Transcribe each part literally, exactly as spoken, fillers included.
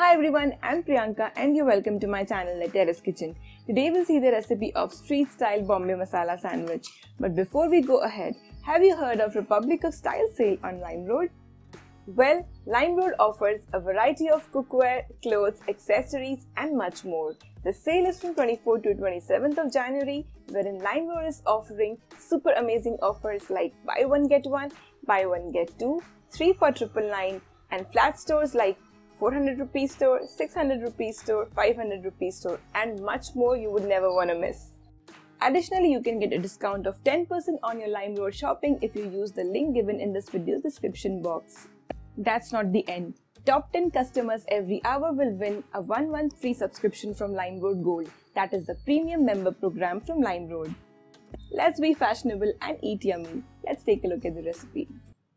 Hi everyone, I'm Priyanka and you're welcome to my channel at Terrace Kitchen. Today we'll see the recipe of street style Bombay Masala sandwich. But before we go ahead, have you heard of Republic of Style sale on LimeRoad? Well, LimeRoad offers a variety of cookware, clothes, accessories and much more. The sale is from twenty-fourth to twenty-seventh of January, wherein LimeRoad is offering super amazing offers like buy one get one, buy one get two, three for triple nine, and flat stores like four hundred rupees store, six hundred rupees store, five hundred rupees store and much more you would never want to miss. Additionally, you can get a discount of ten percent on your LimeRoad shopping if you use the link given in this video's description box. That's not the end. Top ten customers every hour will win a one month free subscription from LimeRoad Gold. That is the premium member program from LimeRoad. Let's be fashionable and eat yummy. Let's take a look at the recipe.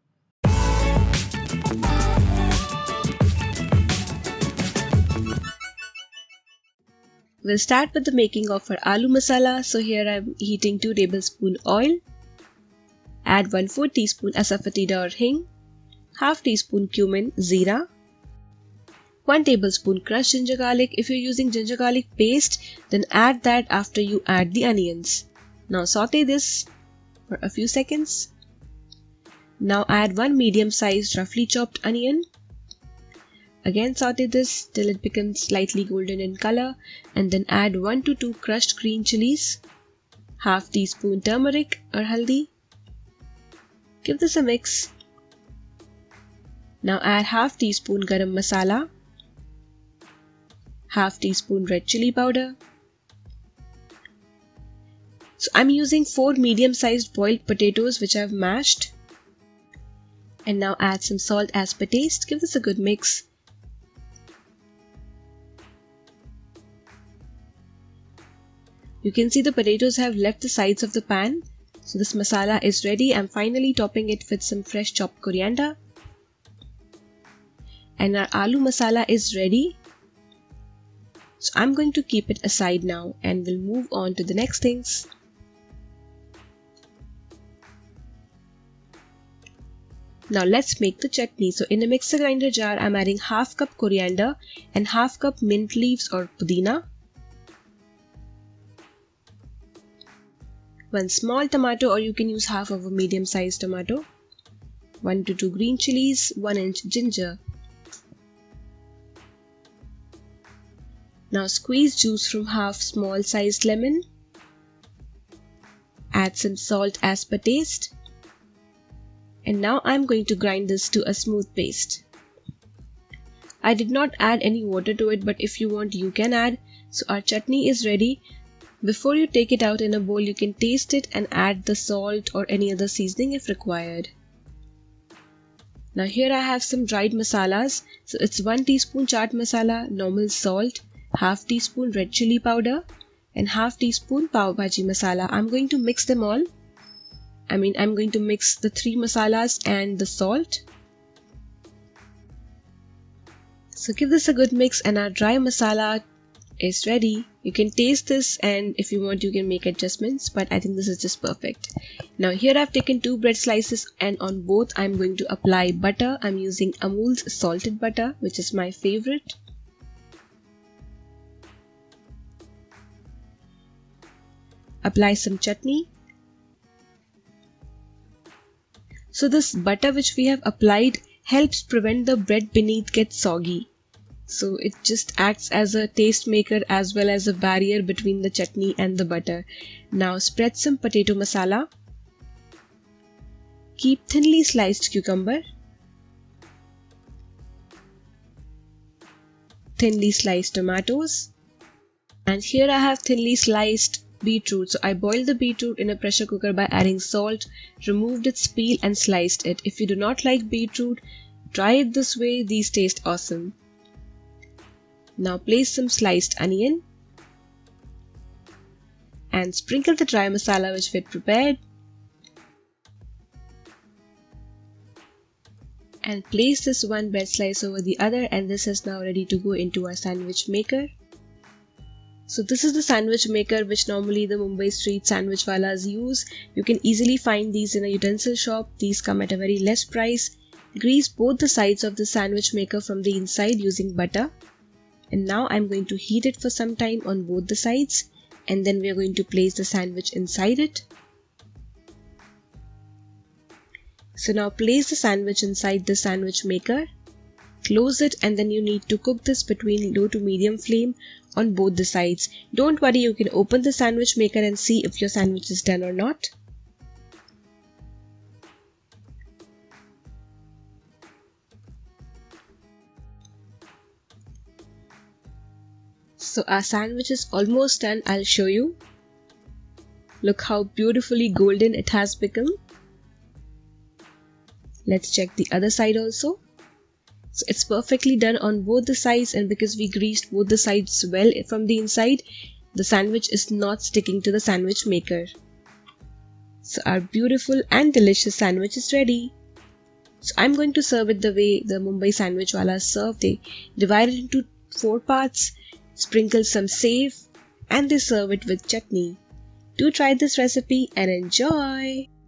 We'll start with the making of our aloo masala. So here I'm heating two tablespoons oil. Add one fourth teaspoon asafoetida or hing, half teaspoon cumin, zira, one tablespoon crushed ginger garlic. If you're using ginger garlic paste, then add that after you add the onions. Now saute this for a few seconds. Now add one medium-sized roughly chopped onion. Again saute this till it becomes slightly golden in color and then add one to two crushed green chilies, half teaspoon turmeric or haldi. Give this a mix. Now add half teaspoon garam masala, half teaspoon red chili powder. So I'm using four medium-sized boiled potatoes which I've mashed. And now add some salt as per taste. Give this a good mix. You can see the potatoes have left the sides of the pan. So this masala is ready. I'm finally topping it with some fresh chopped coriander. And our aloo masala is ready. So I'm going to keep it aside now and we'll move on to the next things. Now let's make the chutney. So in a mixer grinder jar, I'm adding half cup coriander and half cup mint leaves or pudina. One small tomato, or you can use half of a medium sized tomato. One to two green chilies, one inch ginger. Now squeeze juice from half small sized lemon. Add some salt as per taste. And now I'm going to grind this to a smooth paste. I did not add any water to it, but if you want you can add. So our chutney is ready. Before you take it out in a bowl, you can taste it and add the salt or any other seasoning if required. Now here I have some dried masalas. So it's one teaspoon chaat masala, normal salt, half teaspoon red chili powder and half teaspoon pav bhaji masala. I'm going to mix them all. I mean I'm going to mix the three masalas and the salt. So give this a good mix and our dry masala is ready. You can taste this and if you want you can make adjustments, but I think this is just perfect. Now here I've taken two bread slices and on both I'm going to apply butter. I'm using Amul's salted butter, which is my favorite. Apply some chutney. So this butter which we have applied helps prevent the bread beneath get soggy. So it just acts as a taste maker as well as a barrier between the chutney and the butter. Now spread some potato masala. Keep thinly sliced cucumber. Thinly sliced tomatoes. And here I have thinly sliced beetroot. So I boiled the beetroot in a pressure cooker by adding salt, removed its peel and sliced it. If you do not like beetroot, try it this way. These taste awesome. Now place some sliced onion and sprinkle the dry masala which we had prepared and place this one bread slice over the other, and this is now ready to go into our sandwich maker. So this is the sandwich maker which normally the Mumbai street sandwich walas use. You can easily find these in a utensil shop. These come at a very less price. Grease both the sides of the sandwich maker from the inside using butter. And now I'm going to heat it for some time on both the sides, and then we're going to place the sandwich inside it. So now place the sandwich inside the sandwich maker, close it, and then you need to cook this between low to medium flame on both the sides. Don't worry, you can open the sandwich maker and see if your sandwich is done or not. So our sandwich is almost done. I'll show you. Look how beautifully golden it has become. Let's check the other side also. So it's perfectly done on both the sides, and because we greased both the sides well from the inside, the sandwich is not sticking to the sandwich maker. So our beautiful and delicious sandwich is ready. So I'm going to serve it the way the Mumbai sandwich walas serve. They divide it into four parts, sprinkle some save, and they serve it with chutney. Do try this recipe and enjoy!